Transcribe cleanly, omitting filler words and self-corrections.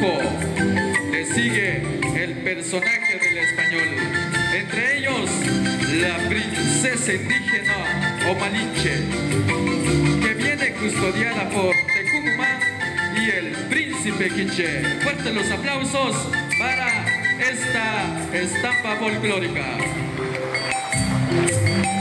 grupo le sigue el personaje del español, entre ellos la princesa indígena o Malinche, que viene custodiada por Tecumumá y el príncipe Quiché. Fuertes los aplausos para esta estampa folclórica.